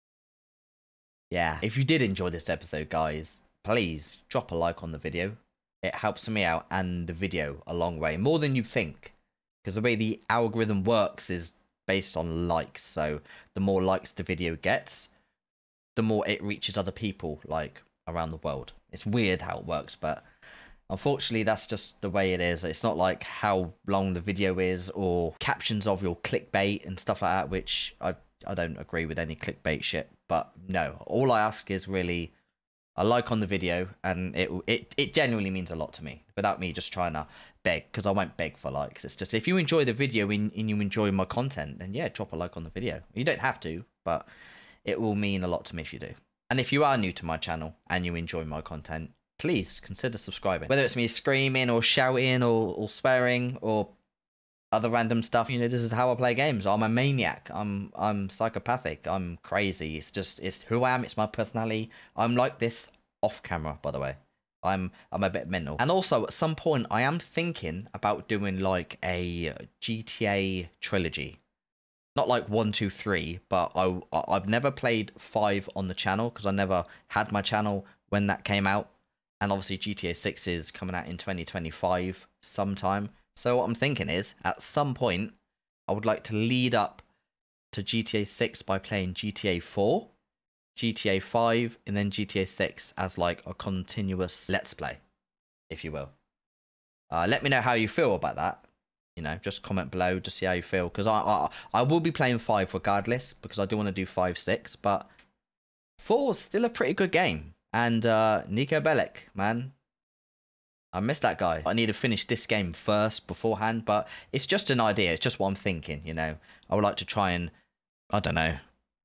Yeah. If you did enjoy this episode, guys, please drop a like on the video. It helps me out and the video a long way. More than you think. Because the way the algorithm works is based on likes. So the more likes the video gets, the more it reaches other people, like, around the world. It's weird how it works, but unfortunately, that's just the way it is. It's not like how long the video is or captions of your clickbait and stuff like that, which I don't agree with any clickbait shit. But no, all I ask is really a like on the video, and it genuinely means a lot to me without me just trying to beg, because I won't beg for likes. It's just if you enjoy the video and you enjoy my content, then yeah, drop a like on the video. You don't have to, but it will mean a lot to me if you do. And if you are new to my channel and you enjoy my content, please consider subscribing. Whether it's me screaming or shouting or swearing or other random stuff, you know, this is how I play games. I'm a maniac. I'm psychopathic. I'm crazy. It's who I am. It's my personality. I'm like this off camera, by the way. I'm a bit mental. And also, at some point, I am thinking about doing like a GTA trilogy. Not like 1, 2, 3, but I've never played 5 on the channel because I never had my channel when that came out. And obviously GTA 6 is coming out in 2025 sometime. So what I'm thinking is, at some point, I would like to lead up to GTA 6 by playing GTA 4, GTA 5, and then GTA 6 as like a continuous Let's Play, if you will. Let me know how you feel about that. You know, just comment below to see how you feel. Because I will be playing 5 regardless, because I do want to do 5, 6. But 4 is still a pretty good game. And Niko Bellic, man, I miss that guy. I need to finish this game first beforehand, but it's just an idea. It's just what I'm thinking, you know. I would like to try and, I don't know,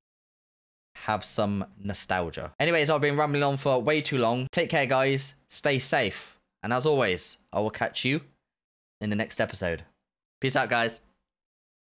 have some nostalgia. Anyways, I've been rambling on for way too long. Take care, guys. Stay safe. And as always, I will catch you in the next episode. Peace out, guys.